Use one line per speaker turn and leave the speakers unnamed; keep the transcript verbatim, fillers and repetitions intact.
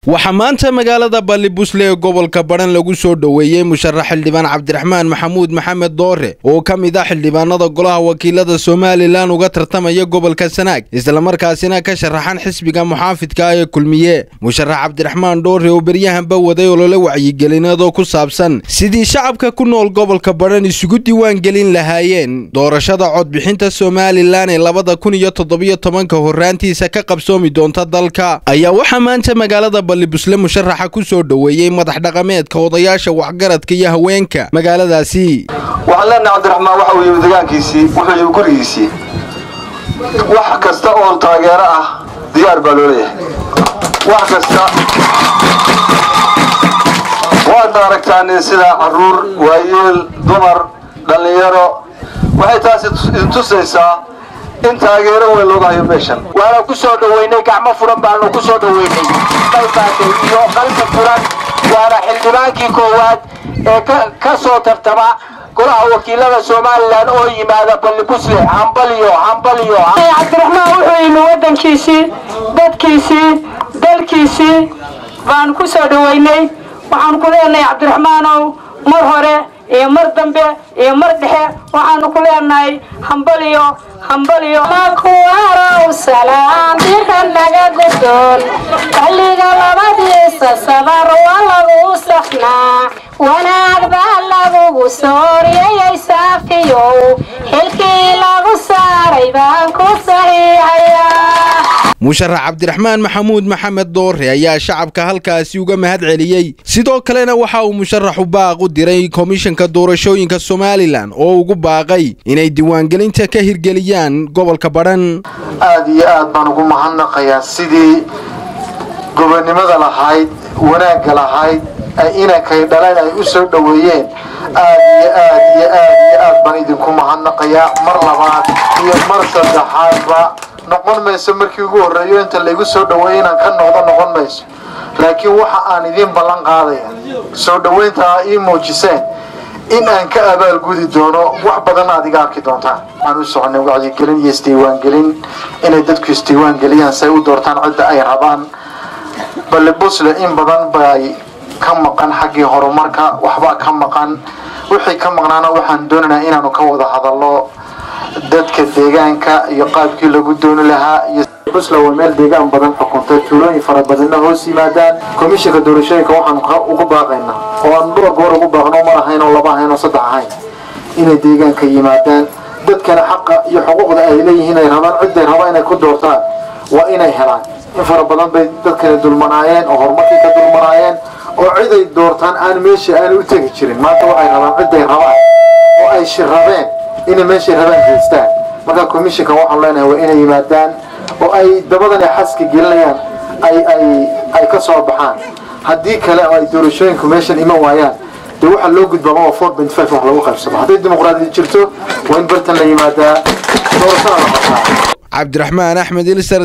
waxaa maanta magaalada Balibusle ee gobolka Baran lagu soo dhaweeyay musharax xildhibaan Cabdiraxmaan Maxamuud Maxamed Doore oo ka mid ah xildhibaanada golaha wakiilada Soomaaliland uga tartamaya gobolka Sanaag isla markaasina ka sharaxan xisbiga muxaafidka ee kulmiye musharax Cabdiraxmaan Doore oo baryahanba waday olole wacyigelinado ku saabsan sidii shacabka ku nool gobolka Baran isugu diiwaan gelin lahaayeen doorashada cod bixinta Soomaaliland ee labada kun iyo toddoba iyo toban ka horaantiisa ka qabsoomi doonta dalka ayaa waxa maanta magaalada Balibusle musharaxa ku soo dhaweeyay madax dhaqameedka odayaasha waxgaradka iyo haweenka magaaladaasi
waxaan leenahay Cabdiraxmaan waxa uu yimid deegaankiisii wuxuu yimid gurigiisii wax kasta oo taageero ah diyaar baa loo leeyahay wax kasta waad aragtaan sida caruur waayeel dumar dhalinyaro waxay taasi tusaysaa in taageero weyn looga hayo meeshan
waana ku soo dhaweynay gacmo furan baan ku soo dhaweynay qalbaaday iyo qalbi furan waana xildhibaankii koowaad ee ka soo tartama golaha wakiilada Soomaaliland oo yimaada Balibusle hambaliyo hambaliyo
Cabdiraxmaan wuxuu yimid wadankiisii dadkiisii dalkiisii baan ku soo dhaweynay waxaan ku leenahay Cabdiraxmaanow mar hore iyo mar dambe iyo mar dhexe waxaan ku leenahay hambaliyo hambaliyo
ma ku waro salaam dirkan laga godoon xilliga labadiisa sabar walagu saxnaa wanaag baa lagu sooriyay saafiyo xilkii lagu saaray baan ku saxiixayaa
musharax Cabdiraxmaan Maxamuud Maxamed Doore ayaa shacabka halkaasi uga mahad celiyay sidoo kalena waxa uu musharaxu baaq u diray komishanka doorashooyinka Soomaaliland oo ugu baaqay inay diiwaan gelinta ka hirgeliyaan gobolka Baran
aad iyo aad baan ugu mahadnaqayaa sidii gobonimada lahayd wanaag lahayd ay inakay dhaleen ay u soo dhaweeyeen aad iyo aad iyo aad iyo aad baan idinku mahadnaqayaa mar labaad iyo mar saddexaadba noqon mayso markii ugu horeeyo inta la igu soo dhaweeyay inaan ka noqdo noqon mayso laakiin waxa aan idin ballan qaadaya soo dhaweynta ay muujiseen in aan ka abaal gudi doono wax badan aad iga arki doontaan aan u soconay wacyigelin iyo isdiiwaan gelin inay dadku isdiiwaan geliyaan say u doortaan cidda ay rabaan Balibusle in badan bay ka maqan xaggii horumarka waxba ka maqan wixii ka maqnaana waxaan doonaynaa inaanu ka wada hadallo dadka deegaanka iyo qaabkii lagu dooni lahaa iyo Balibusle waa meel deegaan badan xukuntay tuulooyin fara badan oo hoos yimaadaan komishanka doorashooyinka waxaan ugu baaqaynaa oo aan dhowr goor ugu baaqno ma ahayn oo laba ahayn oo saddex ahayn inay deegaanka yimaadaan dadkana xaqa iyo xuquuqda ay leeyihiin ay rabaan cid ay rabaan inay ku doortaan waa inay helaan in fara badan bay dadkana dulmanaayeen oo horumarkii ka dulmanaayeen oo cid ay doortaan aan meesha aan u tagi jirin maanta waxay rabaan cid ay rabaan oo ay shirabeen inay meesha rabaan haystaan marka komishanka waxaan leenahay waa inay yimaadaan oo ay dabadan ay xaska gelinayaan ay ay ay ka soo baxaan haddii kale ay doorashooyinku meeshan iman waayaan dee waxa loo gudbaa four point five wax lagu qaybsado haddii dimuqraadiyad jirto waa in bartan la yimaadaa doorashada la qabtaa
Cabdiraxmaan Axmed